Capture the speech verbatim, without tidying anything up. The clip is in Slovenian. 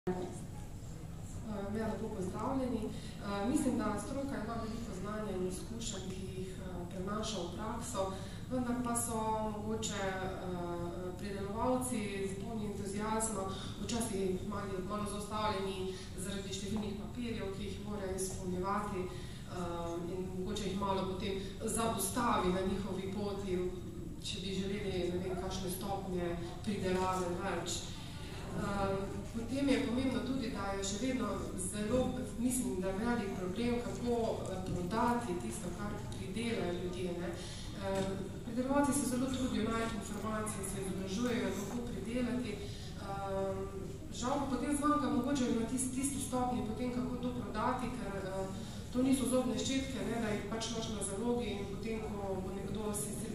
Ja, lepo pozdravljeni. Mislim, da strojka ima veliko znanja in izkušenj, ki jih prenaša v prakso, vendar pa so mogoče pridelovalci z polnim entuziazma včasih malo zaustavljeni zaradi številnih papirjev, ki jih morajo izpolnjevati in mogoče jih malo potem zapostavi na njihovi poti, če bi želeli ne vem kakšne stopnje pridelave več. Potem je pomembno tudi, da je še vedno zelo, mislim, da je velik problem, kako prodati tisto, kar pridelajo ljudje. Pridelovalci se zelo trudijo najti informacije, se izobražujejo, kako pridelati. Žal pa potem zmanjka mogoče na tisti stopnji potem, kako to prodati, ker to niso zobne ščetke, da jih pač imaš na zalogi in potem, ko bo nekdo si